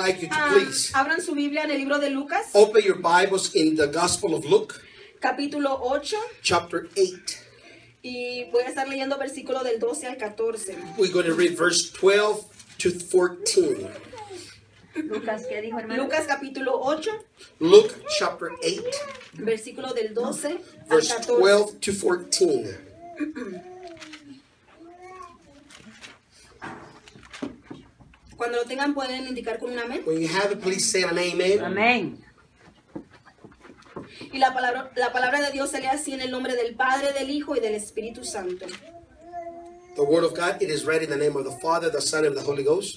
like you to please abran su Biblia en el libro de Lucas, open your Bibles in the Gospel of Luke, capítulo 8, chapter 8. y voy a estar leyendo versículo del 12 al 14. We're going to read verse 12 to 14. Lucas, ¿qué dijo, hermano? Lucas capítulo 8, Luke chapter 8, versículo del 12 al verse 14. 12 to 14. Cuando lo tengan pueden indicar con un amén. When you have it, please say an amen. Amén. Y la palabra de Dios se lee así en el nombre del Padre, del Hijo y del Espíritu Santo. The word of God, it is read in the name of the Father, the Son, and the Holy Ghost.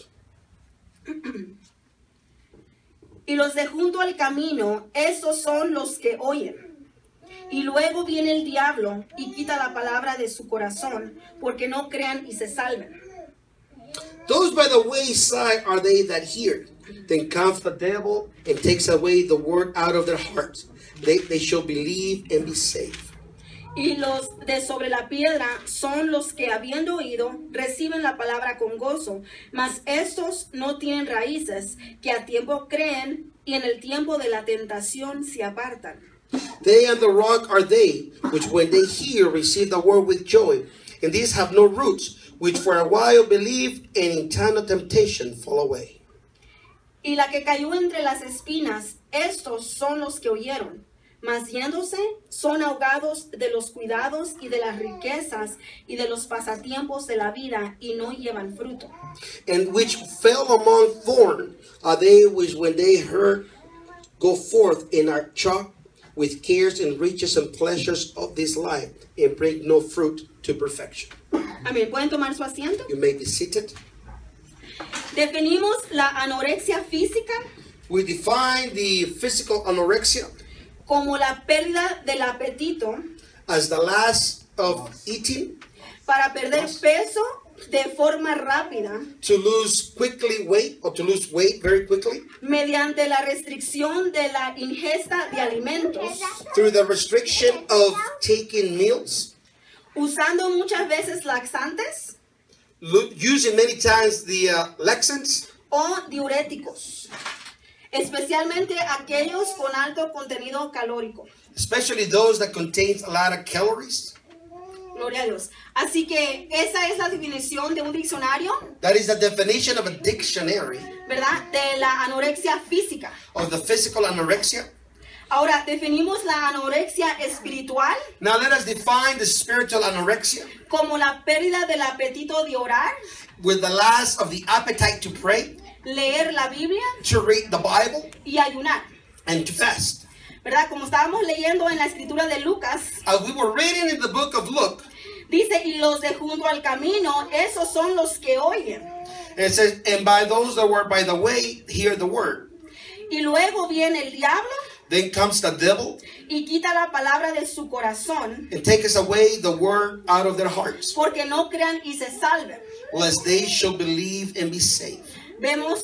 Y los de junto al camino, estos son los que oyen. Y luego viene el diablo y quita la palabra de su corazón, porque no crean y se salven. Those by the wayside are they that hear. Then comes the devil and takes away the word out of their hearts. They shall believe and be saved. Y los de sobre la piedra son los que, habiendo oído, reciben la palabra con gozo. Mas estos no tienen raíces, que a tiempo creen y en el tiempo de la tentación se apartan. They on the rock are they, which when they hear receive the word with joy. And these have no roots, which for a while believe, and in time of temptation fall away. Y la que cayó entre las espinas, estos son los que oyeron. Mas yéndose, son ahogados de los cuidados y de las riquezas y de los pasatiempos de la vida, y no llevan fruto. And which fell among thorns are they which when they heard go forth and are choked with cares and riches and pleasures of this life, and bring no fruit to perfection. Amén. ¿Pueden tomar su asiento? You may be seated. Definimos la anorexia física We define the physical anorexia como la pérdida del apetito as the loss of eating, para perder peso de forma rápida to lose quickly weight or to lose weight very quickly mediante la restricción de la ingesta de alimentos, through the restriction of taking meals, usando muchas veces laxantes using many times the laxants o diuréticos, especialmente aquellos con alto contenido calórico. especially those that contain a lot of calories. Gloria a Dios. Así que esa es la definición de un diccionario, That is the definition of a dictionary ¿verdad? De la anorexia física. of the physical anorexia. Ahora, definimos la anorexia espiritual Now let us define the spiritual anorexia como la pérdida del apetito de orar, with the loss of the appetite to pray, leer la Biblia to read the Bible, y ayunar. and to fast. ¿Verdad? Como estábamos leyendo en la escritura de Lucas, As we were reading in the book of Luke, dice, y los de junto al camino, esos son los que oyen. it says, and by those that were by the way, hear the word. Y luego viene el diablo Then comes the devil y quita la palabra de su corazón, and takes away the word out of their hearts, porque no crean y se salven. lest they shall believe and be saved. Vemos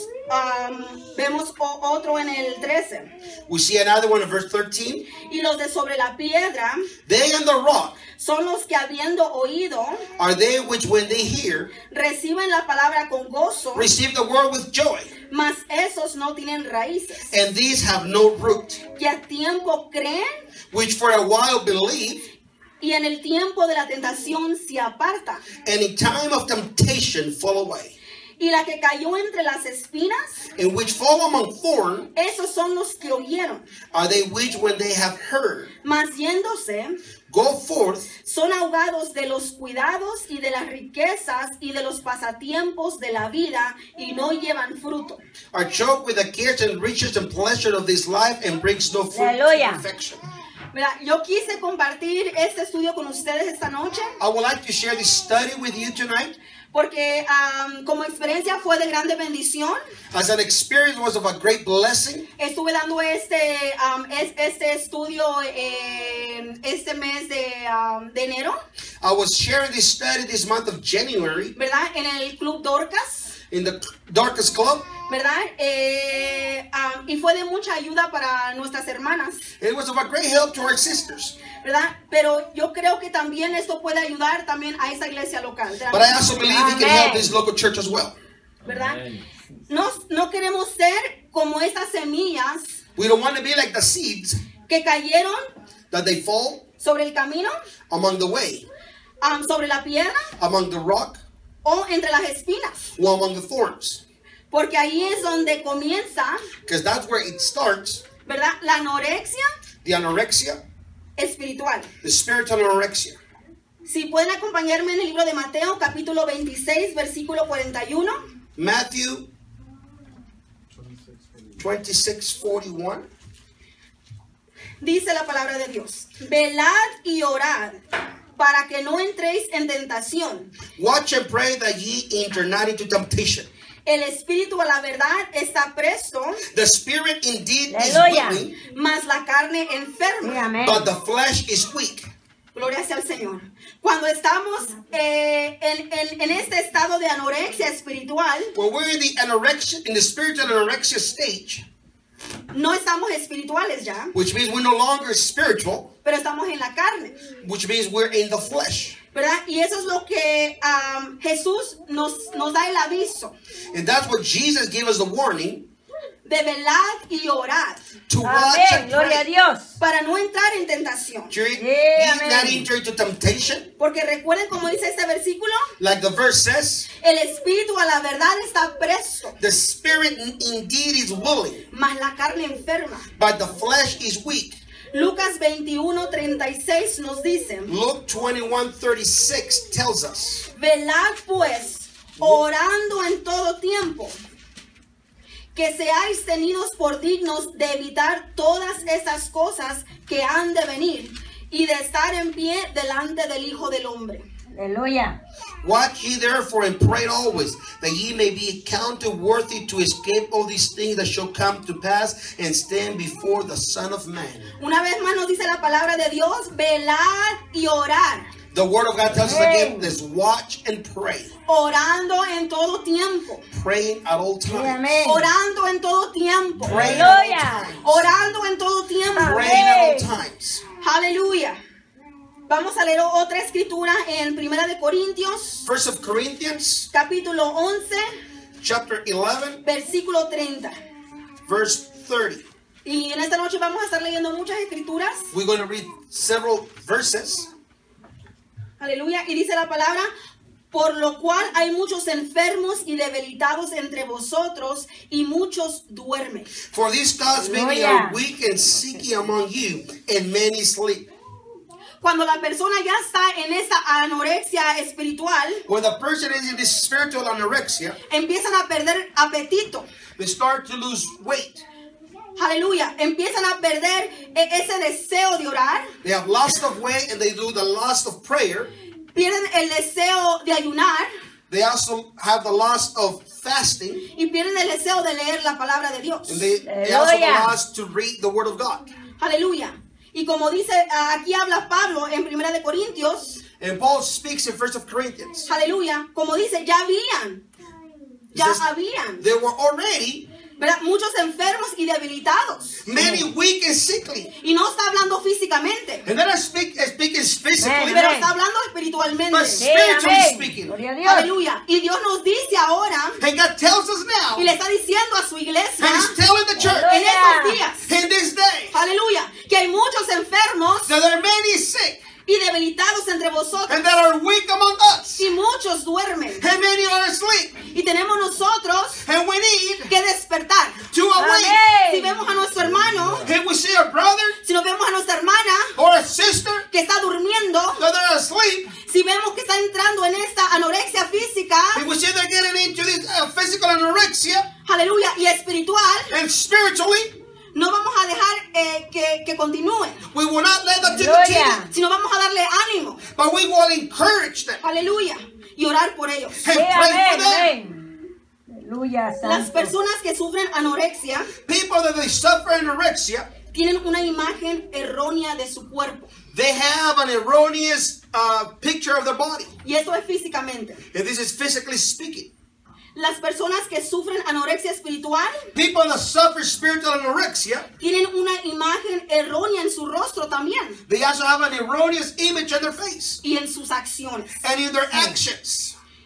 otro en el 13. We see another one in verse 13. Y los de sobre la piedra They on the rock son los que, habiendo oído, are they which when they hear reciben la palabra con gozo, receive the word with joy, mas esos no tienen raíces, and these have no root, que a tiempo creen which for a while believe, y en el tiempo de la tentación se apartan. and in time of temptation fall away. Y la que cayó entre las espinas, And which fall among thorns esos son los que oyeron, are they which when they have heard mas yéndose, go forth, son ahogados de los cuidados y de las riquezas y de los pasatiempos de la vida, y no llevan fruto. are choked with the cares and riches and pleasure of this life, and brings no fruit to Aleluya. perfection. Mira, yo quise compartir este estudio con ustedes esta noche I would like to share this study with you tonight. porque como experiencia fue de grande bendición. As an experience was of a great blessing. Estuve dando este estudio este mes de enero, I was sharing this study this month of January ¿verdad? En el Club Dorcas, in the Darkest Club. ¿verdad? Y fue de mucha ayuda para nuestras hermanas, It was of a great help to our sisters. ¿verdad? Pero yo creo que también esto puede ayudar también a esa iglesia local, But I also believe it can help this local church as well. ¿verdad? no queremos ser como estas semillas We don't want to be like the seeds que cayeron that they fall sobre el camino, among the way, sobre la piedra among the rock, o entre las espinas. or among the thorns. Porque ahí es donde comienza, Because that's where it starts, ¿verdad? La anorexia the anorexia, espiritual. the spiritual anorexia. Si pueden acompañarme en el libro de Mateo, capítulo 26, versículo 41. Matthew 26:41. Dice la palabra de Dios: velad y orad para que no entréis en tentación. Watch and pray that ye enter not into temptation. El espíritu a la verdad está presto, The spirit indeed is Aleluya. willing, mas la carne enferma. Amén. but the flesh is weak. Gloria sea al Señor. Cuando estamos en este estado de anorexia espiritual, When we're in the anorexia, in the spiritual anorexia stage, no estamos espirituales ya, which means we're no longer spiritual, pero estamos en la carne, which means we're in the flesh. ¿verdad? Y eso es lo que Jesús nos da el aviso And that's what Jesus gave us the warning de velar y orar to watch Amén. and Gloria a pray. Dios. para no entrar en tentación. To Amén. not enter into temptation, Porque recuerden como dice este versículo, like the verse says, el espíritu a la verdad está presto, the spirit indeed is willing, mas la carne enferma. but the flesh is weak. Lucas 21:36 nos dice: Luke 21:36 tells us, velad pues, orando en todo tiempo, que seáis tenidos por dignos de evitar todas esas cosas que han de venir y de estar en pie delante del Hijo del Hombre. Aleluya. watch ye therefore and pray always, that ye may be counted worthy to escape all these things that shall come to pass and stand before the Son of Man. Una vez más nos dice la palabra de Dios: velad y orar, The word of God tells us Amen. again, this watch and pray. orando en todo tiempo, Praying at all times. Amén. orando en todo tiempo, Praying at all Aleluya. times. orando en todo tiempo. Praying at all Amén. times. Aleluya. Vamos a leer otra escritura en Primera de Corintios, First of Corinthians, capítulo 11, chapter 11, versículo 30. verse 30. Y en esta noche vamos a estar leyendo muchas escrituras. We're going to read several verses. Aleluya. Y dice la palabra: por lo cual hay muchos enfermos y debilitados entre vosotros, y muchos duermen. For these cause many Aleluya. are weak and sick among you, and many sleep. Cuando la persona ya está en esa anorexia espiritual, When the person is in this spiritual anorexia, empiezan a perder apetito. they start to lose weight. Aleluya. Empiezan a perder ese deseo de orar. They have loss of weight and they do the loss of prayer. Pierden el deseo de ayunar. They also have the loss of fasting. Y pierden el deseo de leer la palabra de Dios. And they also have the Aleluya. loss to read the Word of God. Aleluya. Y como dice, aquí habla Pablo en Primera de Corintios. And Paul speaks in 1 Corinthians. Aleluya. Como dice, ya says, habían, There were already ¿verdad? Muchos enfermos y debilitados. many weak and sickly. Y no está hablando físicamente, And then I speak physically, Amen. pero está hablando espiritualmente. but Sí, spiritually amén. speaking. Gloria a Dios. Aleluya. Y Dios nos dice ahora, And God tells us now, y le está diciendo a su iglesia and He's telling the church en estos días, in this day aleluya, que hay muchos enfermos that there are many sick y debilitados entre vosotros, and that are weak among us, y muchos duermen. and many are asleep. Y tenemos nosotros And we need que despertar. to awake. Amén. Si vemos a nuestro hermano, If we see a brother si nos vemos a nuestra hermana or a sister que está durmiendo, that are asleep, si vemos que está entrando en esta anorexia física, if we see they're getting into this physical anorexia aleluya, y espiritual, and spiritually, no vamos a dejar que continúe, we will not let them Gloria. continue, sino vamos a darle ánimo, but we will encourage them aleluya, y orar por ellos. and Sí, pray for amén, them. amén. Aleluya, Las santo. personas que sufren anorexia People that they suffer anorexia, tienen una imagen errónea de su cuerpo, they have an erroneous picture of their body. y esto es físicamente. And this is physically speaking. Las personas que sufren anorexia espiritual People that suffer spiritual anorexia, tienen una imagen errónea en su rostro también they also have an erroneous image on their face y en sus acciones. and in their actions.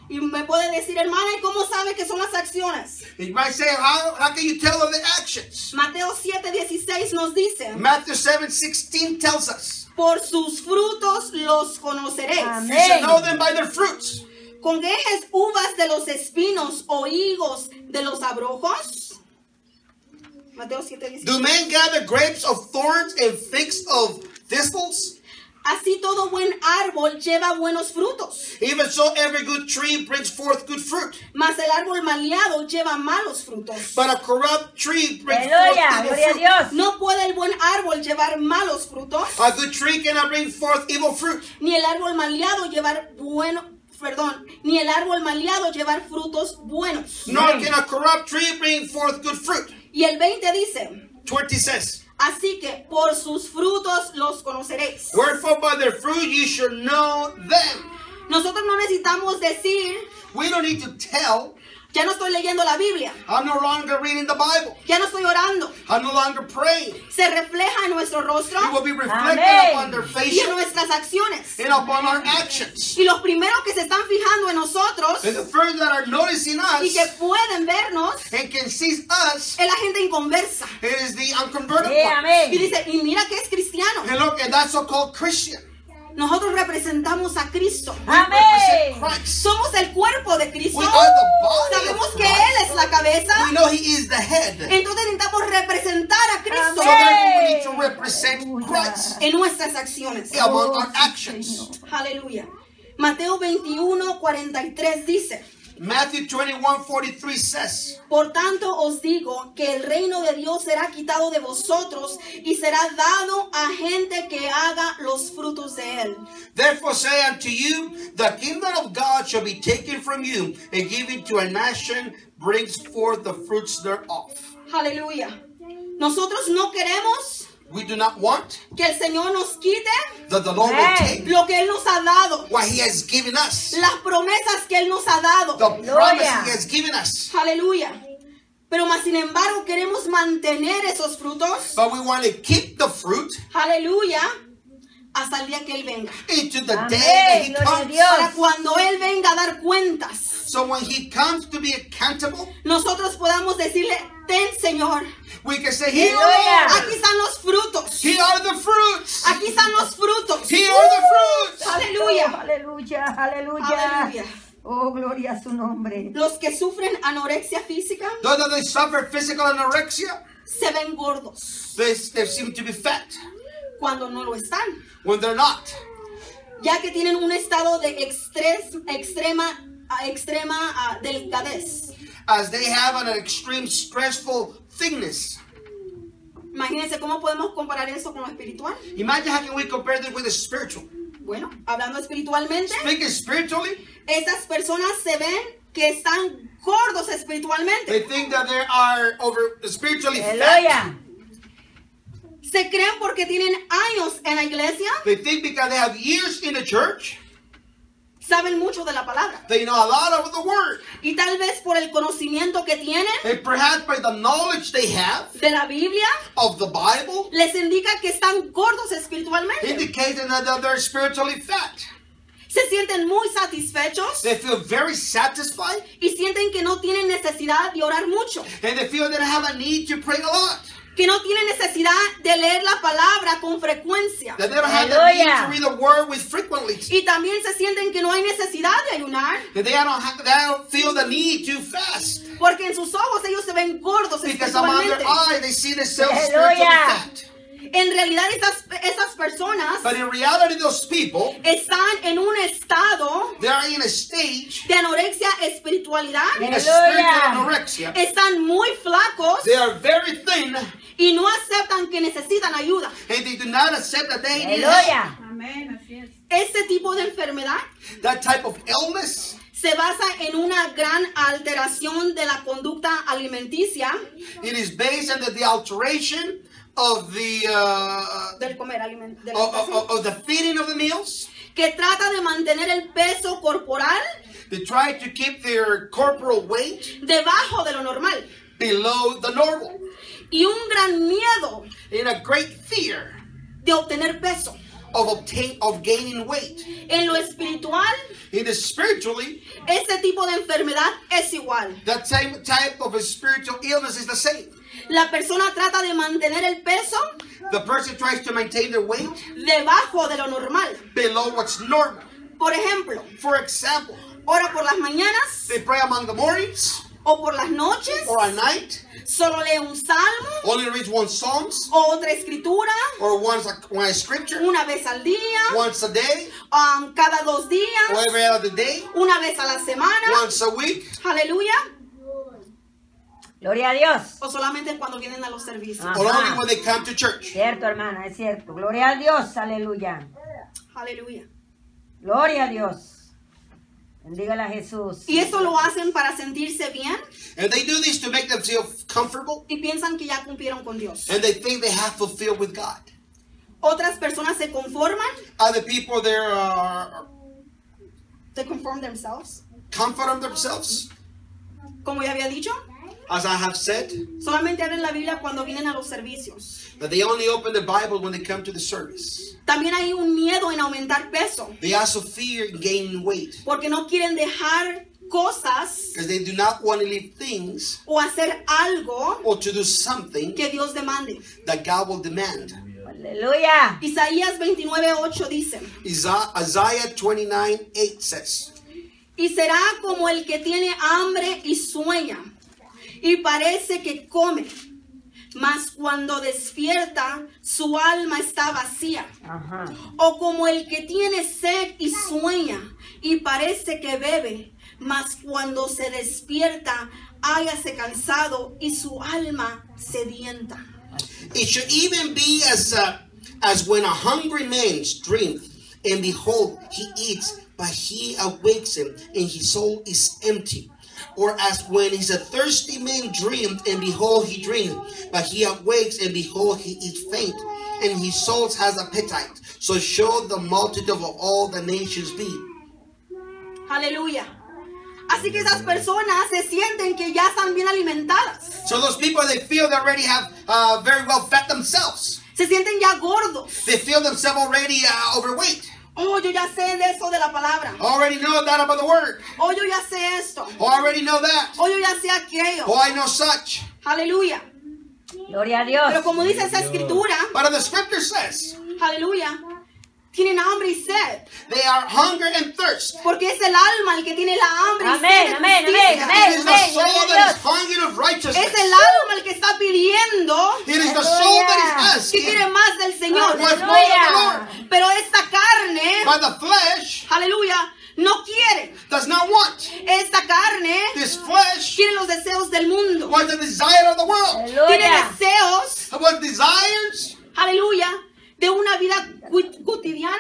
Y me puede decir, hermana, ¿y cómo sabe que son las acciones? You might say, how can you tell of the actions? Mateo 7:16 nos dice, Matthew 7:16 tells us. por sus frutos los conoceréis. Amén. You should know them by their fruits. ¿Conguejes uvas de los espinos o higos de los abrojos? Mateo 7:16. Do men gather grapes of thorns and figs of thistles? Así todo buen árbol lleva buenos frutos, Even so, every good tree brings forth good fruit. mas el árbol maleado lleva malos frutos. But a corrupt tree brings Aleluya, forth evil gloria a fruit. Dios. No puede el buen árbol llevar malos frutos, A good tree cannot bring forth evil fruit. ni el árbol maleado ni el árbol maleado llevar frutos buenos. Nor can a corrupt tree bring forth good fruit. Y el 20 dice, 20 says, así que por sus frutos los conoceréis. wherefore by their fruit you should know them. Nosotros no necesitamos decir, We don't need to tell. ya no estoy leyendo la Biblia, I'm no longer reading the Bible. ya no estoy orando. I'm no longer praying. Se refleja en nuestro rostro It will be reflected Amén. upon their y en faces nuestras acciones. and upon our actions. Y los primeros que se están fijando en nosotros And the first that are noticing y que us pueden vernos and can see us, es la gente inconversa. it is the unconverted Sí, ones. amén. Y dice, y mira que es cristiano. And look, and that's so-called Christian. Nosotros representamos a Cristo. We Amén. represent Christ. Somos el cuerpo de Cristo. We are the body Sabemos of que Christ. Él es la cabeza. We know He is the head. Entonces necesitamos representar a Cristo So Amén. therefore we need to represent Christ en nuestras acciones. among our actions. Aleluya. Mateo 21:43 dice, Matthew 21:43 says, por tanto os digo que el reino de Dios será quitado de vosotros y será dado a gente que haga los frutos de él. therefore say unto you, the kingdom of God shall be taken from you and given to a nation brings forth the fruits thereof. Aleluya. Nosotros no queremos We do not want que el Señor nos quite that the Lord will Amen. take lo que Él nos ha dado, what He has given us, las promesas que Él nos ha dado. the promise Aleluya. He has given us. Aleluya. Pero más sin embargo queremos mantener esos frutos. But we want to keep the fruit Aleluya. Hasta el día que Él venga. into the Amén. day that He Gloria a comes. Dios. Para cuando Él venga a dar cuentas, So when He comes to be accountable, nosotros podamos decirle, ten Señor, we can say, Here Aleluya. are, aquí están los frutos. here are the fruits. Aquí están los frutos. Here are the fruits. Oh, Aleluya. aleluya, aleluya. Aleluya. Oh, gloria a su nombre. Los que sufren anorexia física Though that they suffer physical anorexia, se ven gordos they seem to be fat cuando no lo están, when they're not. ya que tienen un estado de extrema delicadez. As they have an extreme stressful thickness. Imagínense cómo podemos comparar eso con lo espiritual. Imagine how can we compare this with the spiritual. Bueno, hablando espiritualmente, Speaking spiritually, esas personas se ven que están gordos espiritualmente. they think that they are over spiritually fat. Aleluya. Se creen porque tienen años en la iglesia, They think because they have years in the church, saben mucho de la palabra. they know a lot of the word. Y tal vez por el conocimiento que tienen And perhaps by the knowledge they have de la Biblia, of the Bible, les indica que están gordos espiritualmente. indicating that they're spiritually fat. Se sienten muy satisfechos They feel very satisfied y sienten que no tienen necesidad de orar mucho, and they feel they don't have a need to pray a lot. que no tienen necesidad de leer la palabra con frecuencia. That they don't have the need to Aleluya. read the word with frequently. Y también se sienten que no hay necesidad de ayunar, That they don't feel the need to fast. porque en sus ojos ellos se ven gordos Because among their espiritualmente. eyes they see themselves spiritually Aleluya. fat. En realidad esas personas But in reality, those people, están en un estado they are in a stage, de anorexia espiritualidad, in a Aleluya. spiritual anorexia. están muy flacos They are very thin y no aceptan que necesitan ayuda. and they do not accept that they need help. Aleluya. Este tipo de enfermedad That type of illness se basa en una gran alteración de la conducta alimenticia it is based on the alteration of the del comer de la alimentación, of the feeding of the meals. que trata de mantener el peso corporal They try to keep their corporal weight debajo de lo normal below the normal. y un gran miedo In a great fear de obtener peso. of gaining weight. En lo espiritual, In the spiritually, este tipo de enfermedad es igual. that same type of a spiritual illness is the same. La persona trata de mantener el peso The person tries to maintain their weight debajo de lo normal. below what's normal. Por ejemplo, For example, ora por las mañanas they pray among the mornings o por las noches, or at night, solo lee un salmo only reads one Psalms o otra escritura or one scripture una vez al día, once a day cada 2 días, or every other day, una vez a la semana. once a week, Aleluya. Gloria a Dios. O solamente cuando vienen a los servicios. Ah. or Ajá. only when they come to church. Cierto, hermana, es cierto. Gloria a Dios, aleluya. Aleluya. Gloria a Dios. Bendígala a Jesús. Y esto lo hacen para sentirse bien And they do this to make them feel comfortable, y piensan que ya cumplieron con Dios. and they think they have fulfilled with God. Otras personas se conforman, Other people, they're they conform themselves. comfort themselves, Como ya había dicho, as I have said, solamente abren la Biblia cuando vienen a los servicios. that they only open the Bible when they come to the service. También hay un miedo en aumentar peso, They also fear gaining weight porque no quieren dejar cosas because they do not want to leave things o hacer algo or to do something que Dios demande. that God will demand. Aleluya. Isaías 29:8 dice, Isaiah 29:8 says, y será como el que tiene hambre y sueña, y parece que come, mas cuando despierta su alma está vacía. Ajá. O como el que tiene sed y sueña, y parece que bebe, mas cuando se despierta hállase cansado y su alma sedienta. it should even be as when a hungry man dreameth, and behold, he eats, but he awakes him, and his soul is empty. Or as when he's a thirsty man dreamed, and behold, he dreams, but he awakes, and behold, he is faint, and his soul has appetite. So shall the multitude of all the nations be. Aleluya. Así que esas personas se sienten que ya están bien alimentadas. So those people, they feel they already have very well fed themselves. Se sienten ya gordos. They feel themselves already overweight. Oh, yo ya sé de eso de la palabra. Already know that about the word. Oh, yo ya sé esto. Already know that. Oh, yo ya sé aquello. Oh, I know such. Aleluya. Gloria a Dios. Pero como dice esa escritura, But the scripture says, aleluya, tienen hambre y sed. they are hunger and thirst. Porque es el alma el que tiene la hambre y Amén, sed de amén, justicia. amén, It is amén. the soul that is hungry of righteousness. Es el alma el que está pidiendo It is the soul that is que asking quiere más del Señor. what's more of the Lord. Pero esta carne, But the flesh aleluya, no quiere. does not want. Esta carne This flesh tiene los deseos del mundo. was the desire of the world. Tiene Aleluya. deseos, What desires aleluya, de una vida cotidiana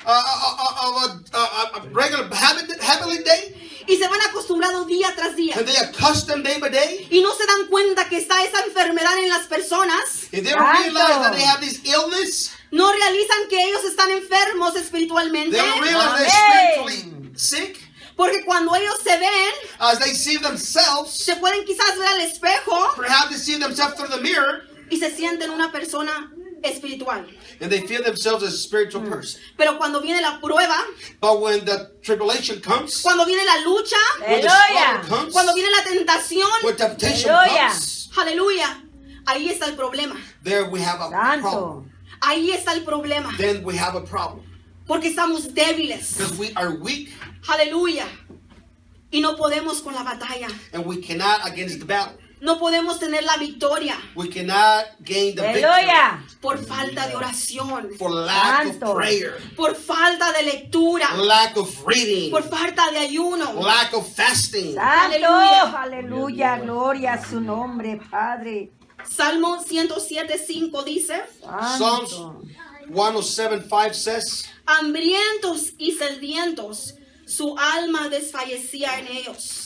of a regular habitly day. y se van acostumbrados día tras día. And they accustom day by day. Y no se dan cuenta que está esa enfermedad en las personas. And they don't realize that they have this illness. No realizan que ellos están enfermos espiritualmente. They don't realize they're Amén. spiritually sick. Porque cuando ellos se ven, As they see themselves, se pueden quizás ver al espejo perhaps they see themselves through the mirror, y se sienten una persona espiritual. and they feel themselves as a spiritual person. Pero cuando viene la prueba, But when the tribulation comes, cuando viene la lucha, when the Aleluya. struggle comes, cuando viene la tentación, when temptation Aleluya. comes, aleluya, ahí está el problema. there we have a problem. Santo. Ahí está el problema. Then we have a problem. Porque estamos débiles. Because we are weak, Aleluya. Y no podemos con la batalla. and we cannot against the battle. No podemos tener la victoria We cannot gain the victory Aleluya. por falta de oración, for lack Santo. of prayer, por falta de lectura, lack of reading, por falta de ayuno. lack of fasting. Santo. Aleluya. Aleluya. Gloria a su nombre, Padre. Salmo 107:5 dice, Psalms Santo. 107:5 says, hambrientos y sedientos, su alma desfallecía en ellos.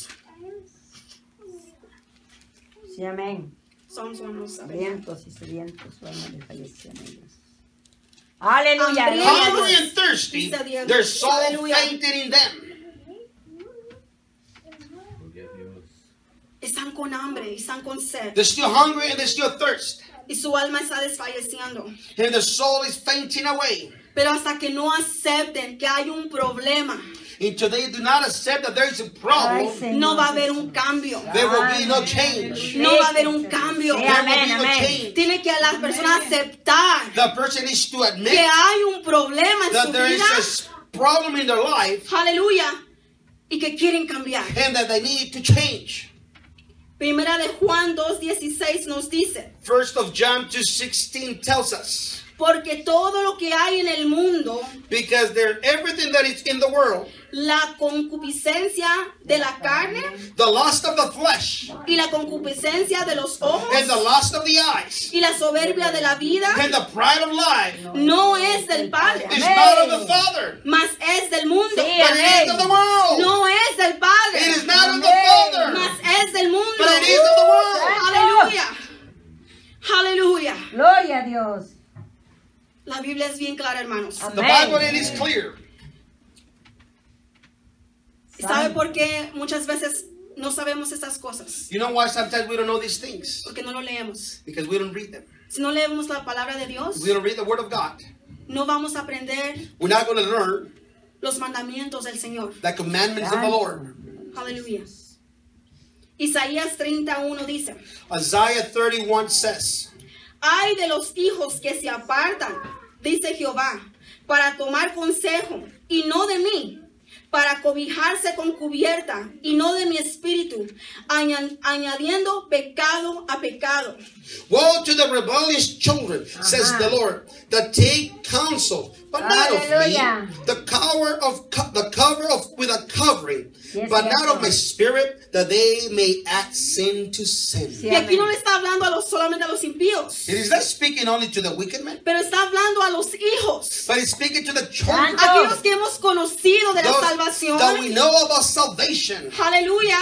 Sí, amén. Psalms 107. Vientos y sedientos, su alma desfalleció en ellos. Aleluya. Hambrientos. Gloria a hungry Dios. and thirsty, Sedientos. their soul Hallelujah. fainted in them. Están con hambre y están con sed. They're still hungry and they're still thirst, Y su alma está desfalleciendo. and the soul is fainting away. Pero hasta que no acepten que hay un problema, Until they do not accept that there is a Ay, problem, Señor. no va a haber un cambio. there will be no change. No va a haber un cambio. Sí, There will amén, be no amén. change. Tiene que la persona aceptar The person needs to que admit hay un problema en that su there is vida. a problem in their life Aleluya. Y que quieren cambiar. and that they need to change. Primera de Juan 2:16 nos dice, First of John 2:16 tells us, porque todo lo que hay en el mundo, because there everything that is in the world, la concupiscencia de la carne the lust of the flesh y la concupiscencia de los ojos and the lust of the eyes y la soberbia de la vida and the pride of life no es del Padre, is not of the Father, mas es del mundo. Sí, but it is of the world. No es del Padre, It is not of the Amén. Father, mas es del mundo. but it is of the world. Aleluya. Aleluya. Gloria a Dios. La Biblia es bien clara, hermanos. The Amén. Bible, it is clear. ¿Y sabe por qué muchas veces no sabemos estas cosas? You know why sometimes we don't know these things? Porque no lo leemos. Because we don't read them. Si no leemos la palabra de Dios, We don't read the Word of God. no vamos a aprender We're not going to learn los mandamientos del Señor. the commandments of the Lord. Aleluya. Isaías 31 dice, Isaiah 31 says, ay de los hijos que se apartan, dice Jehová, para tomar consejo y no de mí, para cobijarse con cubierta y no de mi espíritu, añadiendo pecado a pecado. woe to the rebellious children, says the Lord, that take counsel, but not of Hallelujah. me, the cover of with a covering, Yes, but yes, not of Lord. my spirit, that they may add sin to sin. Sí. Y aquí no le está hablando solamente a los impíos, It is not speaking only to the wicked man, pero está hablando a los hijos, but it's speaking to the children, Santo. aquellos que hemos conocido de la those salvación. that we know about salvation. Aleluya.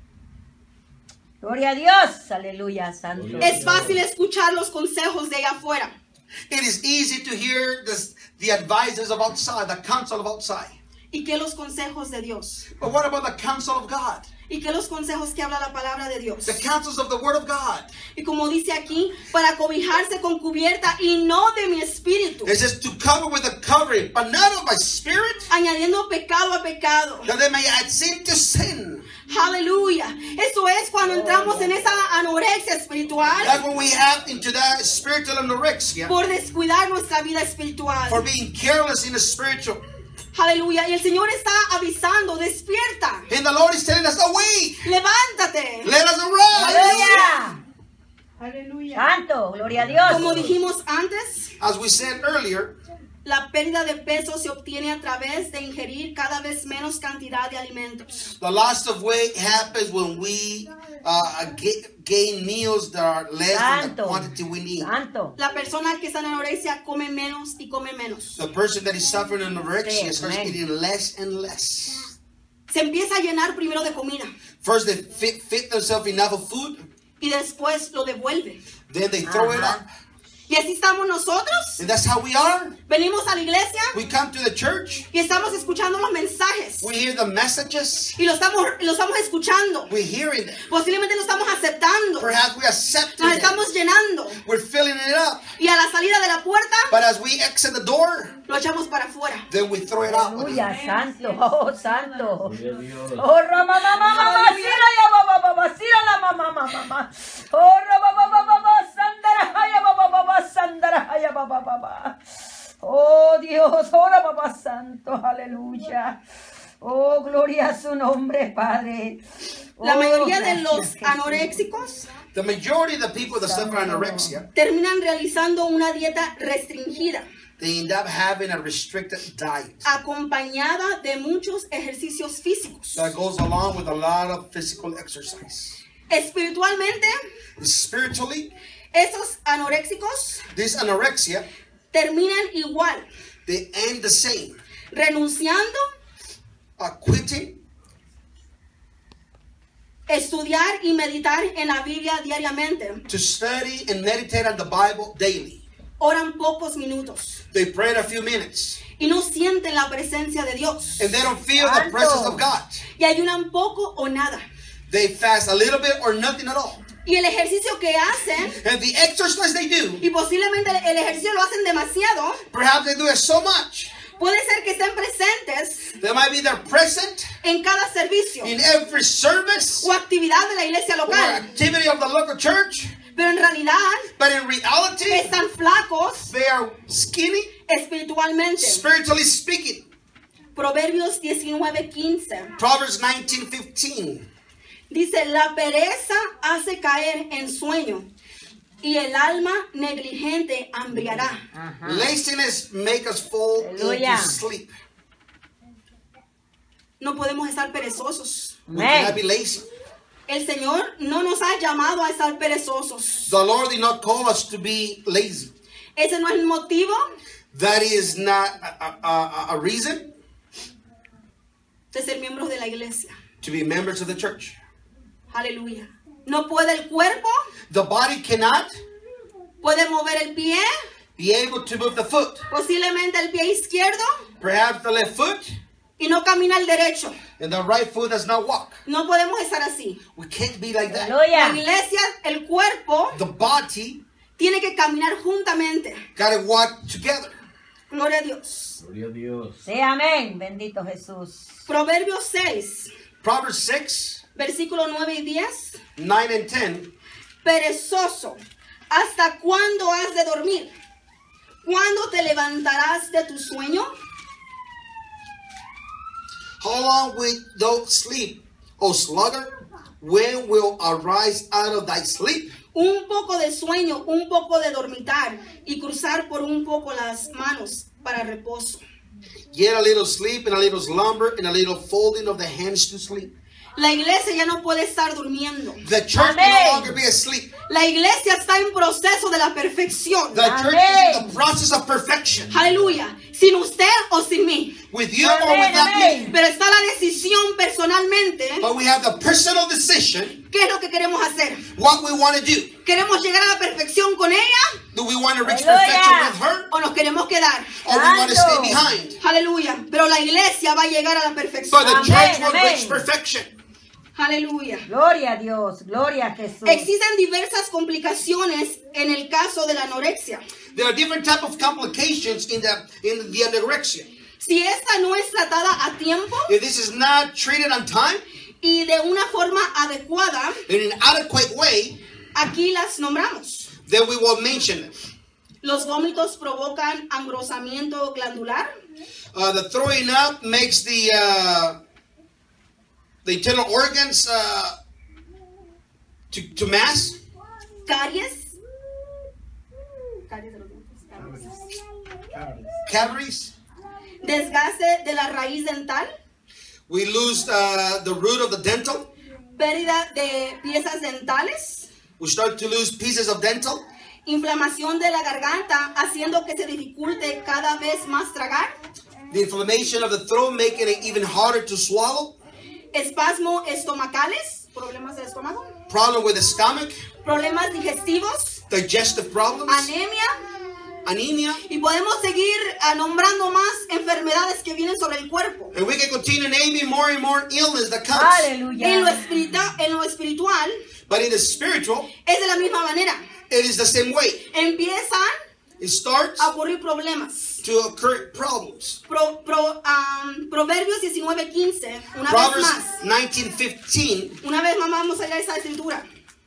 Gloria a Dios. Aleluya, santo. Es fácil escuchar los consejos de allá afuera, It is easy to hear the advisors of outside, the counsel of outside. y que los consejos de Dios, But what about the counsel of God? y que los consejos que habla la palabra de Dios. The counsels of the Word of God. Y como dice aquí, para cobijarse con cubierta y no de mi espíritu, It says to cover with a covering, but not of my spirit, añadiendo pecado a pecado. that they may add sin to sin. Aleluya. Eso es cuando entramos en esa anorexia espiritual That's when we have into that spiritual anorexia, por descuidar nuestra vida espiritual. for being careless in the spiritual. Aleluya. Y el Señor está avisando, despierta, And the Lord is telling us, awake, levántate. let us arise. Aleluya. Aleluya. Santo. Gloria a Dios. Como dijimos antes, As we said earlier, la pérdida de peso se obtiene a través de ingerir cada vez menos cantidad de alimentos. the loss of weight happens when we gain meals that are less than the Santo. quantity we need. Santo. La persona que está en anorexia come menos y come menos. The person that is suffering anorexia Sí, starts amén. eating less and less. Se empieza a llenar primero de comida First, they fit themselves enough of food, y después lo devuelve. then they throw it up. Y así estamos nosotros. And that's how we are. Venimos a la iglesia We come to the church, y estamos escuchando los mensajes. we hear the messages, Y lo estamos escuchando. we're hearing it. Posiblemente lo estamos aceptando. Perhaps we accept Nos it. estamos llenando. We're filling it up. Y a la salida de la puerta But as we exit the door, lo echamos para afuera. then we throw it out. Aleluya, santo. Oh, santo. Oh, Rama, mama, mama, sira ya, baba, baba, sira la mama, mama, mama. Oh, Rama, baba, baba, sandara, haya, baba, baba, sandara, haya, baba, baba. Oh, Dios, ora, baba, santo, aleluya. Oh, gloria a su nombre, Padre. La Oh, mayoría de gracias, los Jesús. anoréxicos The majority of the people that suffer anorexia, terminan realizando una dieta restringida, they end up having a restricted diet acompañada de muchos ejercicios físicos. that goes along with a lot of physical exercise. Espiritualmente, Spiritually, esos anoréxicos this anorexia, terminan igual, they end the same. renunciando, Quitting, estudiar y meditar en la Biblia diariamente. to study and meditate on the Bible daily. Oran pocos minutos They pray in a few minutes, y no sienten la presencia de Dios. and they don't feel the Santo. presence of God. Y ayunan poco o nada. They fast a little bit or nothing at all. Y el ejercicio que hacen, and the exercise they do, y posiblemente el ejercicio lo hacen demasiado, perhaps they do it so much. puede ser que estén presentes They might be there present en cada servicio in every service o actividad de la iglesia or local, activity of the local church, pero en realidad but in reality, están flacos they are skinny, espiritualmente. spiritually speaking. Proverbios 19:15 Proverbs 19:15. dice: la pereza hace caer en sueño y el alma negligente hambriará. Ajá. Laziness make us fall Aleluya. into sleep. No podemos estar perezosos. We cannot Amén. be lazy. El Señor no nos ha llamado a estar perezosos. The Lord did not call us to be lazy. Ese no es el motivo That is not a reason de ser miembros de la iglesia. to be members of the church. Aleluya. No puede el cuerpo, The body cannot puede mover el pie, be able to move the foot. posiblemente el pie izquierdo, Perhaps the left foot y no camina el derecho. and the right foot does not walk. No podemos estar así. We can't be like that. La Aleluya. iglesia, el cuerpo, The body tiene que caminar juntamente. gotta walk together. Gloria a Dios. Gloria a Dios. Sí, amén. Bendito Jesús. Proverbios 6, Proverbs 6, versículos 9 y 10. 9 and 10. Perezoso, ¿hasta cuándo has de dormir? ¿Cuándo te levantarás de tu sueño? How long wilt thou sleep, O sluggard? When will arise out of thy sleep? Un poco de sueño, un poco de dormitar y cruzar por un poco las manos para reposo. Yet a little sleep and a little slumber and a little folding of the hands to sleep. La iglesia ya no puede estar durmiendo. The church Amen. can no longer be asleep. La iglesia está en proceso de la perfección. The church is in the process of perfection. Aleluya. Sin usted o sin mí. With you or Amen, without amen. me. Pero está la decisión personalmente. But we have the personal decision ¿Qué es lo que queremos hacer? what we want to do. ¿Queremos llegar a la perfección con ella Do we want to reach Aleluya. perfection with her? o nos queremos quedar? Or we want to stay Santo. behind? Aleluya. Pero la iglesia va a llegar a la perfección. But the Amen, church will amen. reach perfection. Aleluya. Gloria a Dios. Gloria a Jesús. Existen diversas complicaciones en el caso de la anorexia. There are different type of complications in the anorexia. Si esta no es tratada a tiempo If this is not treated on time, y de una forma adecuada, in an adequate way, aquí las nombramos. then we will mention them. Los vómitos provocan engrosamiento glandular. The throwing up makes the internal organs to mass. Caries. Caries de los dientes. Cavities. Desgaste de la raíz dental. We lose the root of the dental. Pérdida de piezas dentales. We start to lose pieces of dental. Inflamación de la garganta, haciendo que se dificulte cada vez más tragar. The inflammation of the throat making it even harder to swallow. Espasmo estomacales, problemas del estómago. Problem with the stomach. Problemas digestivos. Digestive problems. Anemia. Anemia. Y podemos seguir nombrando más enfermedades que vienen sobre el cuerpo. And we can continue naming more and more illness that comes. Aleluya. En lo espiritual But in the spiritual, es de la misma manera. it is the same way. Empiezan It starts a ocurrir problemas. to occur problems. Proverbios 19:15. Una vez Proverbs más. 19:15. Una vez más vamos a ir a esa escritura.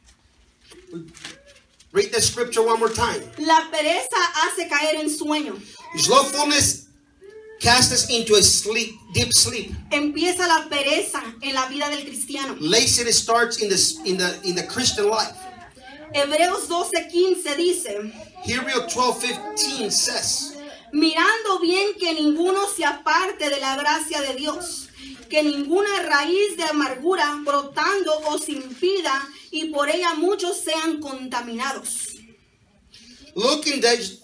Read the scripture one more time. La pereza hace caer en sueño. Slothfulness casts us into a sleep, deep sleep. Empieza la pereza en la vida del cristiano. Laziness starts in the Christian life. Hebreos 12:15 dice: Hebrews 12:15 says, mirando bien que ninguno se aparte de la gracia de Dios, que ninguna raíz de amargura brotando os impida y por ella muchos sean contaminados. looking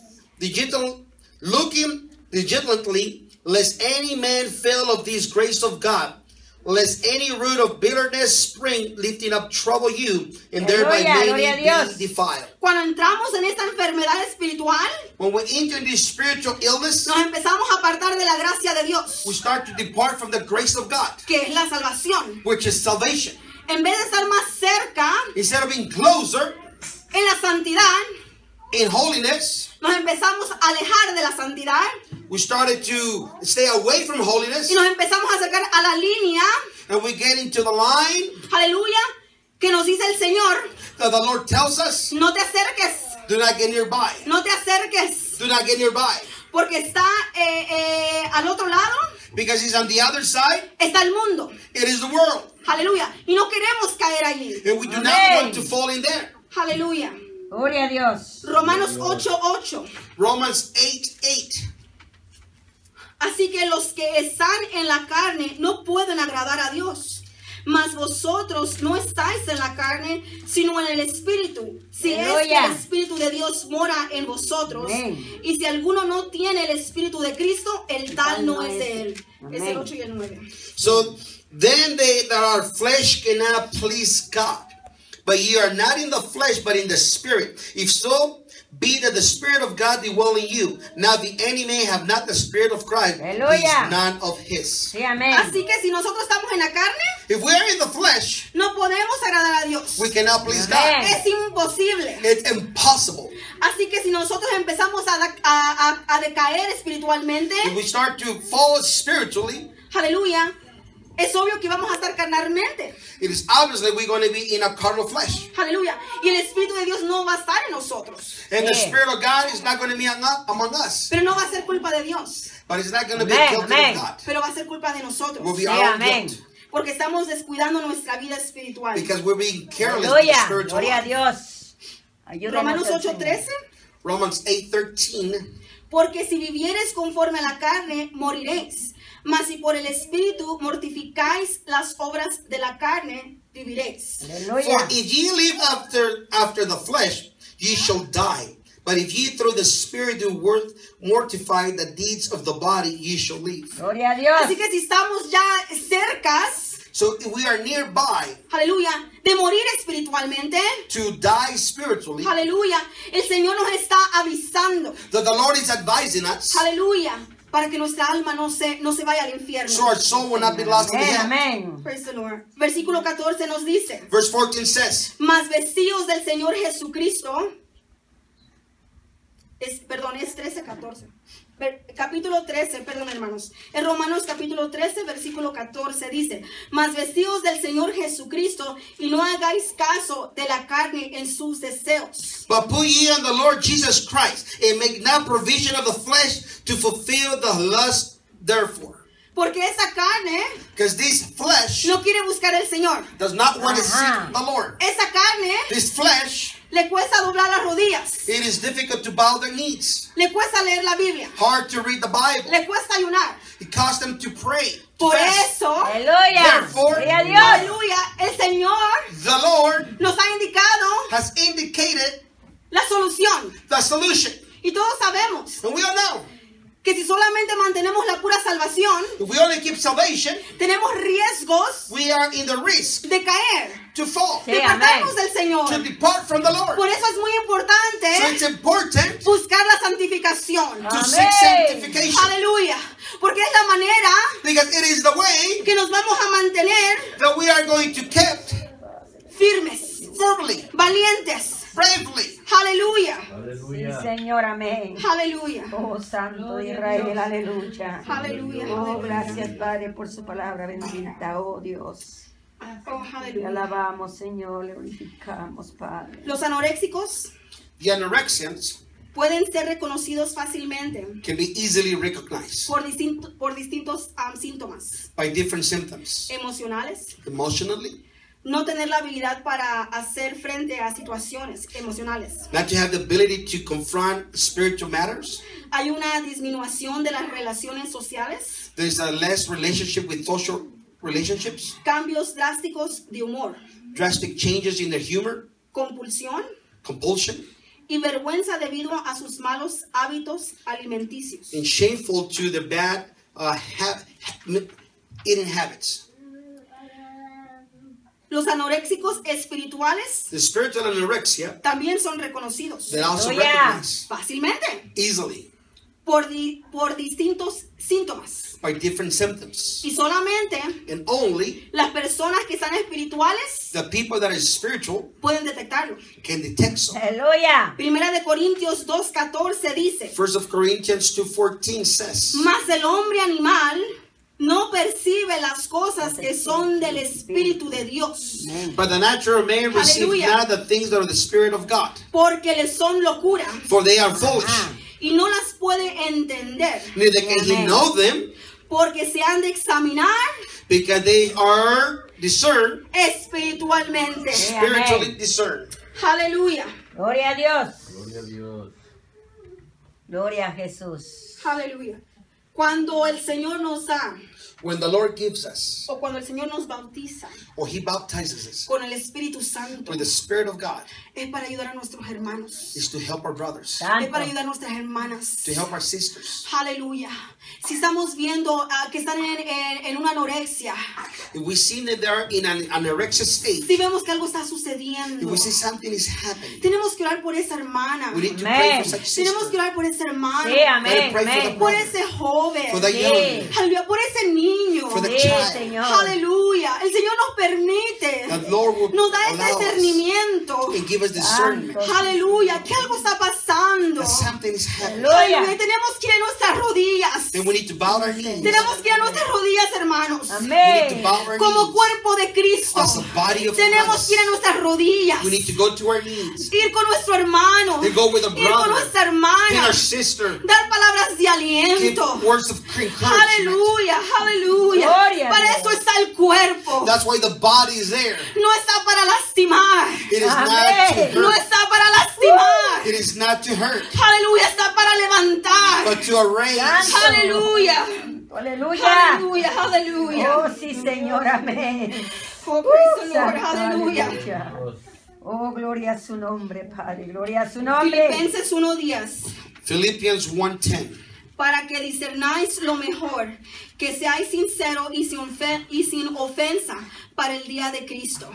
diligently, lest any man fail of this grace of God, lest any root of bitterness spring, lifting up trouble you, and thereby Aleluya, gloria a many Dios. be defiled. Cuando entramos en esta enfermedad espiritual, When we enter this spiritual illness, nos empezamos a apartar de la gracia de Dios, we start to depart from the grace of God, que es la salvación. which is salvation. en vez de estar más cerca instead of being closer en la santidad, in holiness, nos empezamos a alejar de la santidad we started to stay away from holiness, y nos empezamos a acercar a la línea, and we get into the line aleluya, que nos dice el Señor, that the Lord tells us, no te acerques, do not get nearby. no te acerques, Do not get nearby. porque está al otro lado, Because he's on the other side, está el mundo, it is the world. aleluya, y no queremos caer allí, And we do not Amen. want to fall in there. aleluya. Gloria a Dios. Romanos 8:8. Romans 8:8. Así que los que están en la carne no pueden agradar a Dios. Mas vosotros no estáis en la carne, sino en el Espíritu. Si es que Aleluya. el Espíritu de Dios mora en vosotros. Amén. Y si alguno no tiene el Espíritu de Cristo, el tal no es de él. Es el Amén. 8 y el 9. So then they that are flesh cannot please God. But ye are not in the flesh, but in the Spirit. If so, be that the Spirit of God dwell in you. Now the enemy have not the Spirit of Christ. He Aleluya. is none of his. Sí, amén. Así que si nosotros estamos en la carne, If we are in the flesh, no podemos agradar a Dios. we cannot please Amen. God. Es imposible. It's impossible. Así que si nosotros empezamos a decaer espiritualmente, If we start to fall spiritually, aleluya, es obvio que vamos a estar carnalmente. it is obviously we're going to be in a carnal flesh. Aleluya. Y el Espíritu de Dios no va a estar en nosotros. And the Yeah. Spirit of God is not going to be among us. Pero no va a ser culpa de Dios. But it's not going to be Amen, guilty amen. of God. Pero va a ser culpa de nosotros. It will be Sí, our own amén. guilt. Porque estamos descuidando nuestra vida espiritual. Because we're being careless with the Aleluya. spiritual Gloria a life. Dios. Ayúdanos Romanos al 8:13. Señor. Romans 8:13. Porque si vivieres conforme a la carne, moriréis. Mas si por el Espíritu mortificáis las obras de la carne, viviréis. Aleluya. For if ye live after the flesh, ye shall die. But if ye through the Spirit do mortify the deeds of the body, ye shall live. Gloria a Dios. Así que si estamos ya cercas, So if we are nearby aleluya, de morir espiritualmente, to die spiritually, aleluya, el Señor nos está avisando, that the Lord is advising us, aleluya, para que nuestra alma no se vaya al infierno. so our soul will not be lost in Amén, hell. amén. Praise the Lord. Versículo 14 nos dice, Verse 14 says, mas vestidos del Señor Jesucristo, es 13, 14. Capítulo 13, perdón hermanos. En Romanos capítulo 13, versículo 14 dice, mas vestidos del Señor Jesucristo y no hagáis caso de la carne en sus deseos. but put ye on the Lord Jesus Christ, and make not provision of the flesh to fulfill the lust therefore. Porque esa carne Because this flesh no quiere buscar al Señor. does not want to Ajá. seek the Lord. Esa carne This flesh, le cuesta doblar las rodillas. it is difficult to bow their knees, Le cuesta leer la Biblia. hard to read the Bible. Le cuesta ayunar. It costs them to pray, to Por fast. eso, Aleluya. Therefore, Gloria a Dios. aleluya, el Señor The Lord nos ha indicado has indicated la solución. the solution. Y todos sabemos And we all know, que si solamente mantenemos la pura salvación, if we only keep salvation, tenemos riesgos we are in the risk de caer, to fall, Sí, de amén. apartarnos del to Señor. depart from the Lord. Por eso es muy So importante it's important buscar la santificación. to Amén. seek sanctification, Aleluya. Porque es la manera because it is the way que nos vamos a mantener that we are going to keep firmes, firmly, valientes. bravely. Aleluya. Sí, Señor, amén. Aleluya. Oh, Santo de Israel, aleluya. Aleluya. Oh, gracias, Padre, por su palabra bendita, oh Dios. Oh, Le aleluya. alabamos, Señor, le glorificamos, Padre. Los anoréxicos The anorexians pueden ser reconocidos fácilmente can be easily recognized por distintos síntomas by different symptoms. emocionales. Emotionally, No tener la habilidad para hacer frente a situaciones emocionales. not to have the ability to confront spiritual matters. Hay una disminución de las relaciones sociales. There's a less relationship with social relationships, Cambios drásticos de humor. drastic changes in their humor, Compulsión compulsion, y vergüenza debido a sus malos hábitos alimenticios. and shameful to their bad eating habits. Los anoréxicos espirituales The spiritual anorexia, también son reconocidos they also Aleluya. recognize fácilmente easily por distintos síntomas. by different symptoms. Y solamente And only las personas que están espirituales the people that are spiritual pueden detectarlo. can detect so. Aleluya. Primera de Corintios 2:14 dice, 1 Corinthians 2:14 says, mas el hombre animal no percibe las cosas que son del Espíritu de Dios, but the natural man receives Hallelujah. not the things that are the Spirit of God, porque les son locura for they are foolish. y no las puede entender, Neither can he Amen. know them, porque se han de examinar because they are discerned, espiritualmente. spiritually discerned. Aleluya, Gloria a Dios. Gloria a Dios. Gloria a Jesús. aleluya. Cuando el Señor nos da, When the Lord gives us, o cuando el Señor nos bautiza or he baptizes us con el Espíritu Santo, with the Spirit of God, es para ayudar a nuestros hermanos, is to help our brothers, es Santo. para ayudar a nuestras hermanas. to help our sisters. Aleluya. Si estamos viendo que están en una anorexia, If we see that they're in an anorexia state, si vemos que algo está if sucediendo, we see something is happening, tenemos que orar por esa hermana. we need to Amen. pray for such Tenemos que sister, orar por ese hermano. Sí, amén, pray for the amén. Por brother, ese joven. for the Sí. young, Aleluya. Por ese niño. for the Sí, child. Señor. Aleluya. El Señor nos permite. That Lord will Nos da ese allow us discernimiento. and give us discernment Santo. Aleluya. Que algo está pasando. that something is happening. Aleluya. Aleluya. Tenemos que ir a nuestras rodillas. Then we need to bow our knees. Tenemos que ir a nuestras rodillas, hermanos. We need to Amén. bow our Como knees cuerpo de Cristo. as a body of Tenemos Christ. que ir a nuestras rodillas. We need to go to our knees, Ir con nuestro hermano. to go with a Ir con brother, nuestra and hermana. our sister, Dar palabras de give aliento. words of encouragement. Aleluya, aleluya. Gloria a Para Dios. esto está el cuerpo. That's why the body is there. No está para lastimar. It is not Amen. to No hurt. está para lastimar. It is not to hurt, Aleluya, está para levantar. but to arraise. Santo. Aleluya. Aleluya. Aleluya, aleluya. Oh, sí, Señor. Amén. Oh, praise the Lord. Santo, Aleluya. aleluya. Oh, gloria a su nombre, Padre. Gloria a su nombre. Filipenses 1:10. Philippians 1:10. Para que discernáis lo mejor, que seáis sinceros y sin ofensa para el día de Cristo.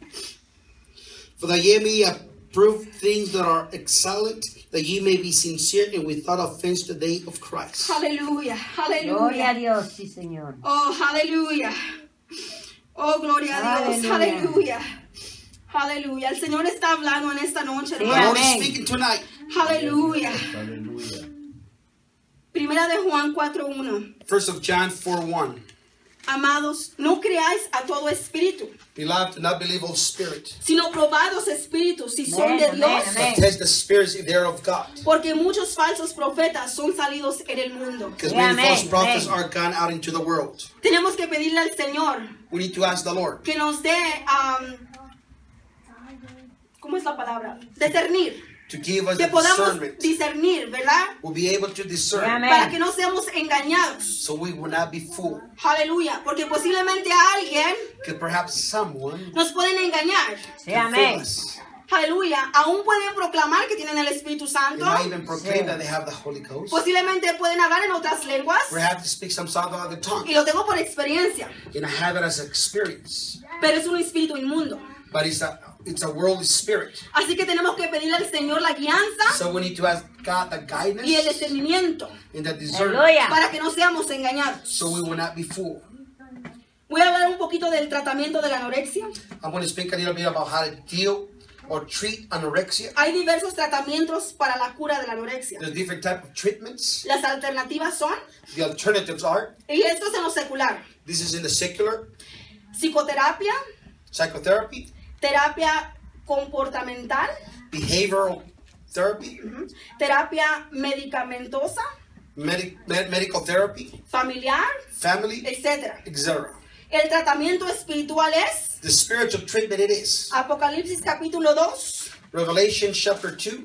For that ye may approve things that are excellent, that ye may be sincere and without offense to the day of Christ. Aleluya, Gloria a aleluya. Dios, sí, Señor. Oh, aleluya. Oh, gloria a Dios. Aleluya. Aleluya. Aleluya. El Señor está hablando en esta noche, The Sí, hermano. Lord is Amen. speaking tonight. Aleluya. Aleluya. Primera de Juan 4:1. 1 of John 4:1. Amados, no creáis a todo espíritu, Beloved, do not believe all spirit, sino probad los espíritus si son de Amén, Dios. amén, amén. but test the spirits if they are of God. Porque muchos falsos profetas son salidos en el mundo. Because Sí, many amén, false prophets amén. are gone out into the world. Tenemos que pedirle al Señor We need to ask the Lord que nos dé, ¿cómo es la palabra? Discernir. to give us Que the podamos discernment. discernir, ¿verdad? We'll be able to discern, Amén. Para que no seamos engañados. so we will not be fooled. Aleluya. Porque posiblemente alguien Because perhaps someone nos pueden engañar. Sí, can fool amén. us. Aleluya. Aún pueden proclamar que tienen el Espíritu They Santo. might even proclaim Sí. that they have the Holy Ghost. Posiblemente pueden hablar en otras lenguas. Perhaps to speak some sort of other tongue. Y lo tengo por experiencia. And I have it as an experience. Pero es un espíritu inmundo. But it's a worldly spirit. Así que tenemos que pedirle al Señor la guianza So we need to ask God the y el guidance discernimiento and the discernment, Aleluya. para que no seamos engañados. so we will not be fooled. Voy a hablar un poquito del tratamiento de la anorexia. I'm going to speak a little bit about how to deal or treat anorexia. Hay diversos tratamientos para la cura de la anorexia. There's different type of treatments. Las alternativas son, The alternatives are, y esto es en lo secular, this is in the secular, psicoterapia, psychotherapy, terapia comportamental, behavioral therapy, terapia medicamentosa, medical therapy, familiar, family, etc. etc. El tratamiento espiritual es The spiritual treatment it is. Apocalipsis capítulo 2, Revelation chapter 2,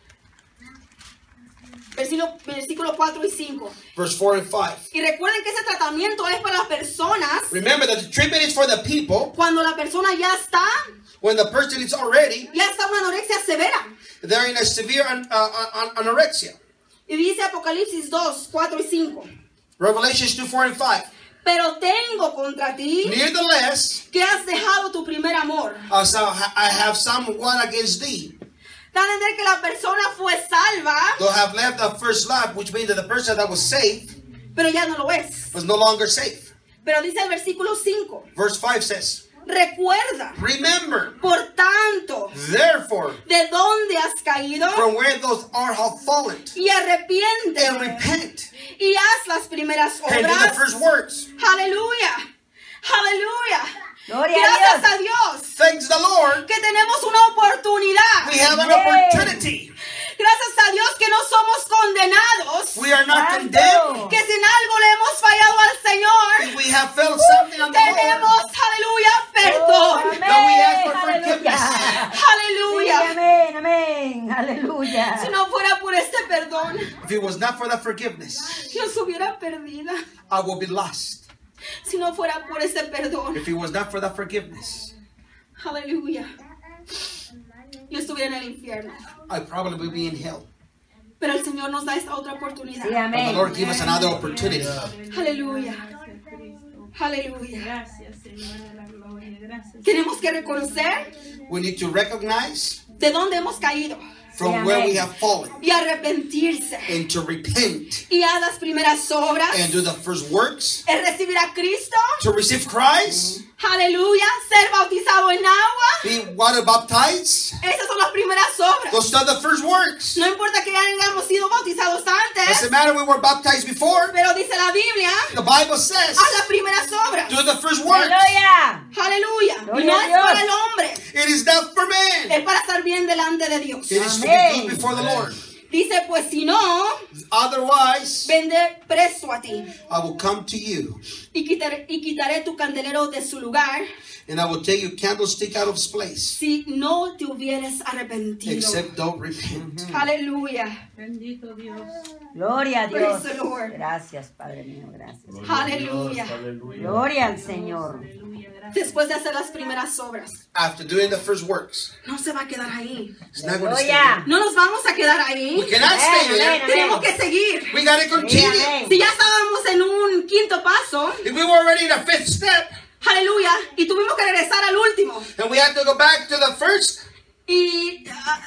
versículo 4 y 5. verse 4 and 5. Y recuerden que ese tratamiento es para las personas Remember that the treatment is for the people cuando la persona ya está when the person is already, una anorexia severa. they're in a severe anorexia. Y dice Apocalipsis 2, 4 y 5. Revelations 2, 4 and 5. Pero tengo contra ti Nevertheless, que has dejado tu primer amor. I have somewhat against thee. Da a entender que la persona fue salva Though have left the first love, which means that the person that was saved, pero ya no lo es. was no longer safe. Pero dice el versículo 5, Verse 5 says, recuerda, remember, por tanto, therefore, de dónde has caído from where those are have fallen, y arrepiente and repent, y haz las primeras and do the obras. first works. Aleluya, aleluya. Gloria a Gracias Dios. a Dios Thanks the Lord, que tenemos una oportunidad. we have an Amen. opportunity. Gracias a Dios que no somos condenados. We are not Santo. condemned. Que si en algo le hemos fallado al Señor, If we have felt something on the tenemos, Lord, aleluya, Oh, perdón. amén. Then we ask for Aleluya. forgiveness. Sí, Aleluya. amén, amén. Aleluya. Si no fuera por este perdón, if it was not for the forgiveness, yo estuviera perdida. I will be lost. Si no fuera por ese perdón, If it was not for the forgiveness, aleluya, yo estuviera en el infierno. I probably would be in hell. Pero el Señor nos da esta otra oportunidad. Sí, But the amén. Lord gave us another opportunity. Aleluya, aleluya. Gracias, Señor de la gloria. Gracias. Tenemos que reconocer We need to recognize de dónde hemos caído from Sí, where amén. we have fallen y arrepentirse and to repent y a las primeras obras. and do the first works, Es recibir a Cristo, to receive Christ, aleluya, ser bautizado en agua. be water baptized. Esas son las primeras obras. Those are the first works. No importa que ya hayamos sido bautizados antes, Doesn't matter we were baptized before. pero dice la Biblia, The Bible says, haz las primeras obras. do the first works. Aleluya. Aleluya. Y Gloria no a es Dios. para el hombre, It is not for man. es para estar bien delante de Dios. It is to be Amén. good before the Lord. Dice, pues si no, Otherwise, vendré preso a ti I will come to you y quitaré tu candelero de su lugar and I will take your candlestick out of its place, si no te hubieras arrepentido. except don't repent. Aleluya. Bendito Dios. Gloria a Dios. Praise the Lord. Gracias, Padre mío. Gracias. Aleluya. Aleluya. Gloria al Señor. Aleluya. Gracias. Después de hacer las primeras obras, After doing the first works, no se va a quedar ahí. it's not going to stay Aleluya. there. No nos vamos a quedar ahí. We cannot stay Amén, there. amén. Tenemos que seguir. We got to Sí, continue. amén. Si ya estábamos en un quinto paso, If we were already in the fifth step aleluya, y tuvimos que regresar al último. and we had to go back to the first, Y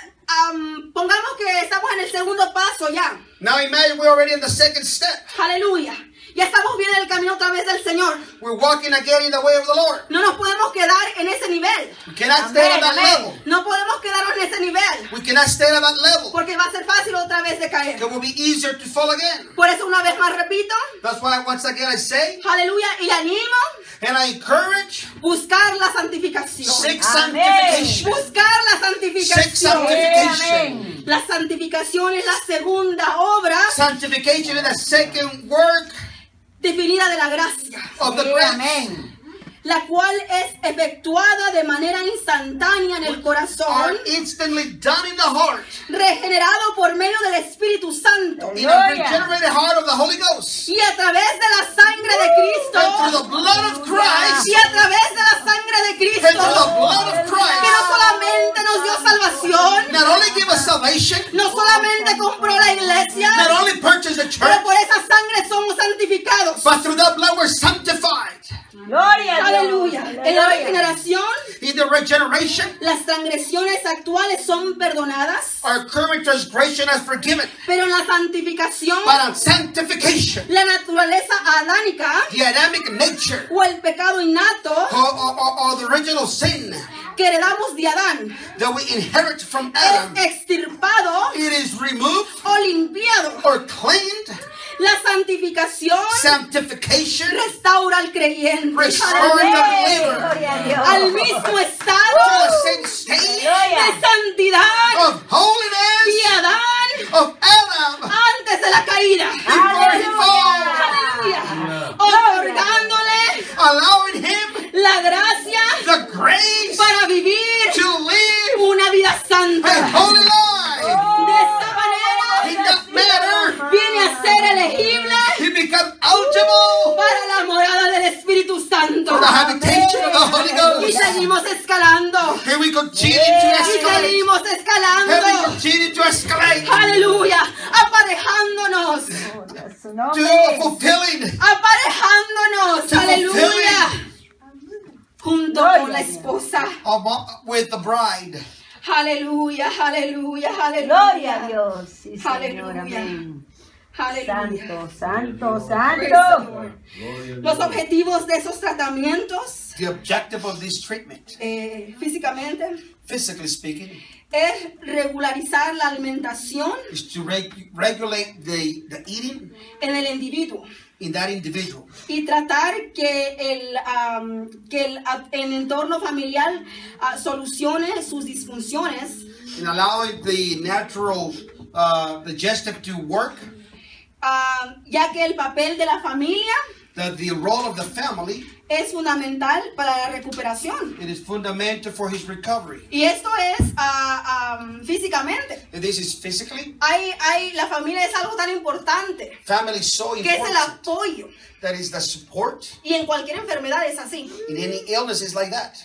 pongamos que estamos en el segundo paso ya. now imagine we're already in the second step. Aleluya. Ya estamos bien en el camino otra vez del Señor. We're walking again in the way of the Lord. No nos podemos quedar en ese nivel. We cannot stay at that Amén, amén. level. No podemos quedarnos en ese nivel. We cannot stay at that level. Porque va a ser fácil otra vez de caer. It will be easier to fall again. Por eso una vez más repito. That's why once again I say Aleluya. Y animo and I encourage buscar la santificación. seek Amén. sanctification. Buscar la Seek santificación. sanctification. Amén. La santificación es la segunda obra Sanctification is the second work definida de la gracia, of the Sí, grace, amén. la cual es efectuada de manera instantánea en el are corazón, instantly done in the heart, regenerado por medio del Espíritu Santo in a regenerated heart of the Holy Ghost, y a través de la sangre de and through Cristo the blood of Christ, y a través de la sangre de and through the Cristo, blood of que no Christ, solamente nos dio salvación, not only give us salvation, no solamente compró la iglesia, not only purchase the pero church, por esa sangre somos santificados. but through that blood we're sanctified. Gloria a Dios. Aleluya. En la regeneración, In the regeneration, las transgresiones actuales son perdonadas, our current transgression is forgiven, pero en la santificación, but on sanctification, la naturaleza adánica the Adamic nature, o el pecado innato or the original sin que heredamos de Adán that we inherit from es Adam, extirpado it is removed o limpiado. or cleaned. La santificación Sanctification, restaura al creyente restoring the Amén. believer Gloria a Dios. al mismo to estado the same state de santidad of holiness de Adán of Adam antes de la caída. before he falls, Aleluya. Otorgándole allowing him la gracia the grace para vivir to live una vida a santa. holy life. De esta manera In that manner, viene a ser elegible he becomes eligible para la morada del Espíritu Santo. for the habitation of the Holy Y Ghost. seguimos escalando. And we continue to Y escalate. seguimos And we escalando. continue to escalate Aleluya. Aparejándonos. Gloria a su to nombre. fulfilling, Aparejándonos. To Aleluya. Junto Gloria con la a Dios. esposa. with the bride. Aleluya. Aleluya. Gloria a Aleluya. Dios. Sí, Señor. Aleluya. Amén. Aleluya. Santo, Praise the santo. Lord. Gloria a Los Dios. objetivos de esos tratamientos, The objective of this treatment, físicamente, physically speaking, es regularizar la alimentación is to regulate the eating en el individuo in that individual y tratar que el entorno familiar solucione sus disfunciones, and allowing the natural digestive to work, ya que el papel de la familia that the role of the family, es fundamental para la recuperación. it is fundamental for his recovery. Y esto es físicamente. And this is physically. La familia es algo tan importante Family is so que es el important. apoyo. That is the support. Y en cualquier enfermedad es así. In any illness is like that.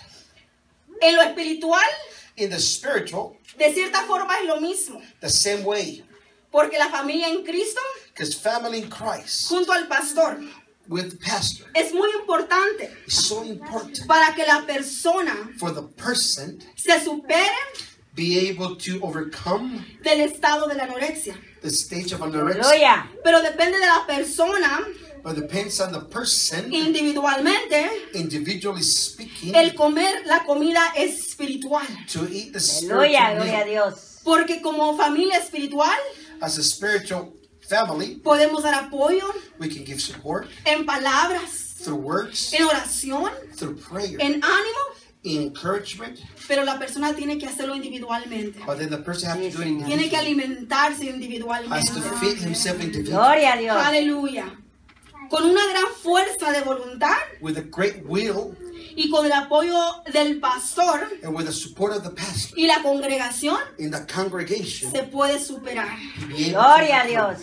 En lo espiritual, In the spiritual, de cierta forma es lo mismo. the same way. Porque la familia en Cristo, Because family in Christ junto al pastor, with the pastor es muy importante is so important para que la persona for the person se supere be able to overcome del estado de la anorexia. the stage of anorexia. Aleluya. Pero depende de la persona But depends on the person, individualmente individually speaking, el comer la comida espiritual. to eat the Aleluya, spiritual gloria a meal. Dios. Porque como familia espiritual As a spiritual family, podemos dar apoyo we can give support en palabras, through words, en oración, through prayer, en ánimo, encouragement, pero la persona tiene que hacerlo individualmente. but then the person has to do it Tiene que individually. alimentarse Has to individualmente. feed himself individually. Gloria a Dios. Aleluya. Con una gran fuerza de voluntad With a great will y con el apoyo del pastor and with the support of the pastor y la congregación in the congregation, se puede superar. be able Gloria a to Dios.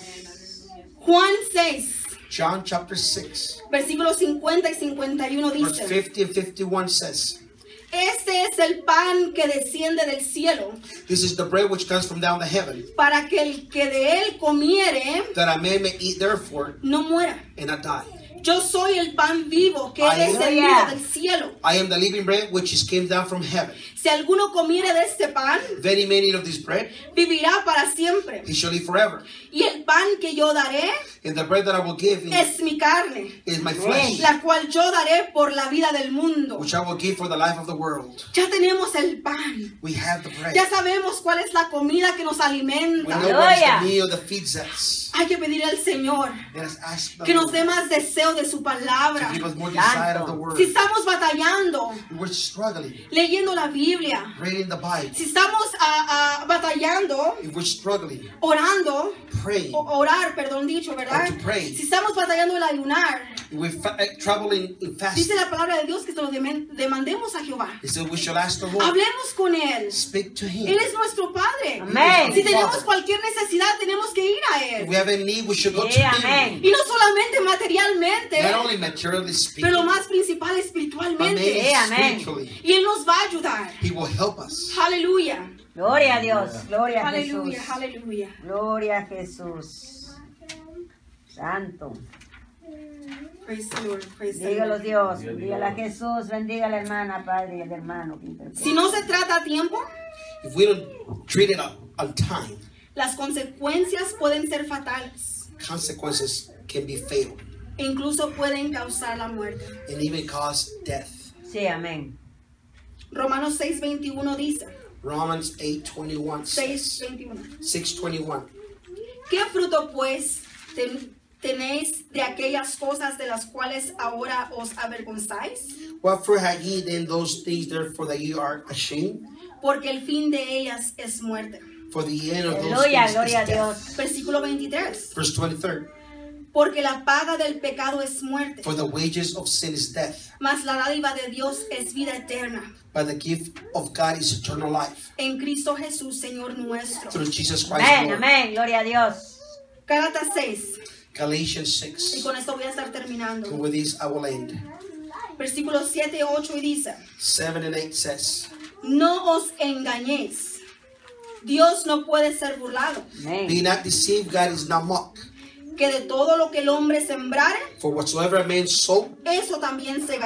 Juan 6, John chapter 6, versículos 50 y 51 verse dice: 50 and 51 says, Este es el pan que desciende del cielo, this is the bread which comes from down the heaven, para que el que de él comiere that a man may eat therefore no muera. and not die. Yo soy el pan vivo que he Aleluya. descendido del cielo. I am the living bread which is came down from heaven. Si alguno comiere de este pan, If any man eat of this bread, vivirá para siempre. he shall live forever. Y el pan que yo daré And the bread that I will give es mi carne, is my flesh, la cual yo daré por la vida del mundo. which I will give for the life of the world. Ya tenemos el pan. We have the bread. Ya sabemos cuál es la comida que nos We alimenta. know what is Aleluya. the meal that feeds us. Hay que pedirle al Señor Let us ask the que nos Lord dé más deseo de su to palabra. give us more desire of the Santo. word. Si estamos batallando, We're struggling, leyendo la Biblia, reading the Bible. si estamos batallando, If we're struggling, orando, praying. orar, perdón dicho, ¿verdad? Or to pray. Si estamos batallando el ayunar, If we're traveling in dice fasting, la palabra de Dios que se lo demandemos a Jehová. he said we shall ask the Lord. Hablemos con Él. Speak to him. Él es nuestro Padre. Amén. Si tenemos cualquier necesidad, tenemos que ir a If Él. we have any need, we should go to Sí, him. amén. Y no solamente materialmente, Not only materially speaking, pero más principal but espiritualmente. maybe Sí, amén. spiritually. Y Él nos va a ayudar. He will help us. Aleluya. Gloria a Dios. Gloria a Aleluya, Jesús. aleluya. Gloria a Jesús. Santo. Praise the Lord, praise the Dígalo Lord. Dios. Dígale a Jesús. Bendiga a la hermana, Padre, y al hermano que interpreta. Si no se trata a tiempo, If we don't treat it on time, las consecuencias pueden ser fatales consequences can be fatal e incluso pueden causar la muerte. and even cause death. Sí, amén. Romanos 6:21 dice, Romans 8:21 says, 6:21. 6:21. ¿Qué fruto pues tenéis de aquellas cosas de las cuales ahora os avergonzáis? What fruit had ye then those things therefore that ye are ashamed? Porque el fin de ellas es muerte. For the end of those Aleluya, things gloria a is death. Dios. Versículo 23. Verse 23. Porque la paga del pecado es muerte, For the wages of sin is death, mas la dádiva de Dios es vida eterna. but the gift of God is eternal life En Cristo Jesús, Señor nuestro. through Jesus Christ Amén, Lord. amén. Gloria a Dios. Gálatas 6. Galatians Y 6. con esto voy a estar terminando. And with this I will end. Versículos 7, 8 y dice: 7 and 8 says, No os engañéis. Dios no puede ser burlado. Be Amén. not deceived, God is not mocked. Que de todo lo que el hombre sembrare, For whatsoever a man sow, eso también segará.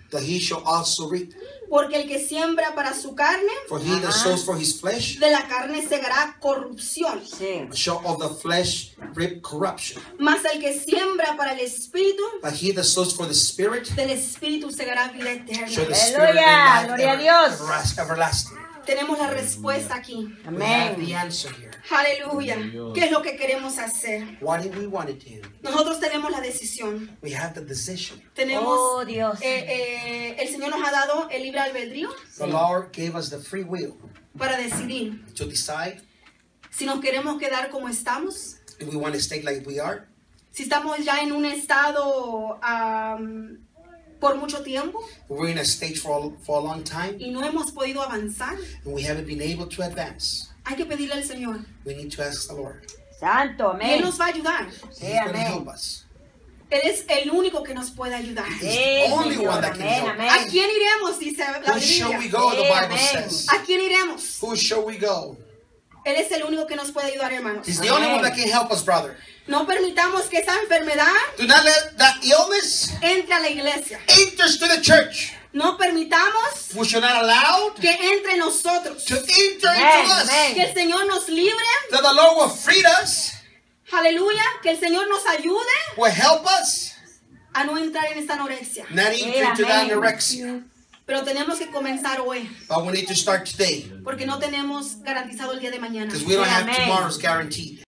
that he shall also reap. Porque el que siembra para su carne, For he that sows for his flesh de la carne segará corrupción. Sí. shall of the flesh reap corruption. Mas el que siembra para el espíritu, But he that sows for the Spirit del espíritu segará vida shall eterna. the Spirit reap Aleluya, life gloria a Dios. everlasting. Tenemos la respuesta aquí. We have Amén. the answer here. Aleluya. ¿Qué es lo que queremos hacer? What do we want to do? Nosotros tenemos la decisión. We have the decision. Tenemos, Oh, Dios. el Señor nos ha dado el libre albedrío The Lord gave us the free will para decidir to decide si nos queremos quedar como estamos, if we want to stay like we are, si estamos ya en un estado por mucho tiempo we're in a stage for a long time y no hemos podido avanzar. and we haven't been able to advance. Hay que pedirle al Señor. We need to ask the Lord. Santo, Y Él amén. nos va a ayudar. He's going to amén. help us. Él es el único que nos puede ayudar. He's Sí, the only Señor, one that can amén, help. amén. ¿A quién iremos? Dice la Who shall we Biblia. go? The Sí, Bible amén. says. ¿A quién iremos? Who shall we go? Él es el único que nos puede ayudar, hermanos. He's the only Amén. one that can help us, brother. No permitamos que esa enfermedad Do not let that illness entre a la iglesia. enters to the church. No permitamos We shall not allow que entre en nosotros. to enter Amén, into us. amén. Que el Señor nos libre. That the Lord will free us, Aleluya. Que el Señor nos ayude will help us, a no entrar en esta anorexia. not enter into that amén. anorexia. Pero tenemos que comenzar hoy. But we need to start today Porque no tenemos garantizado el día de mañana. because we don't Sí, have amén. tomorrow's guaranteed.